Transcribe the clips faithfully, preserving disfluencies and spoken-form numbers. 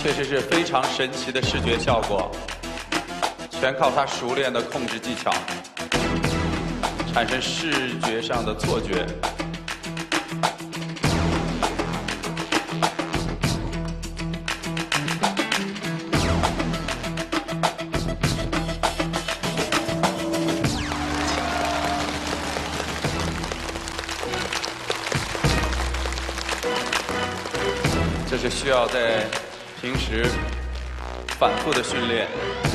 确实是非常神奇的视觉效果，全靠他熟练的控制技巧，产生视觉上的错觉。这是需要在平时反复的训练。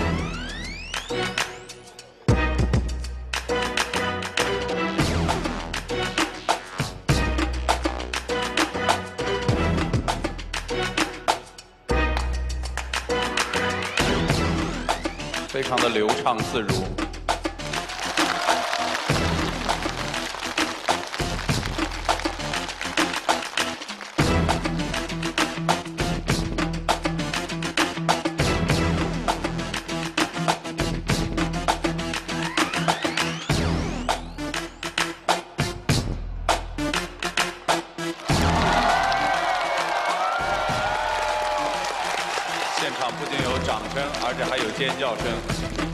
非常的流畅自如。现场不仅有掌声，而且还有尖叫声。